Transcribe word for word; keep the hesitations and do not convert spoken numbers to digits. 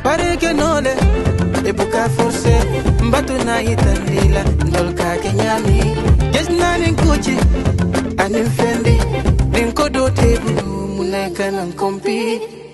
pare que nole e buka forse mbatu na itanila ndol ka kenyami jesna nin kuchi anin fendi din ko do tebu muneka nan kompi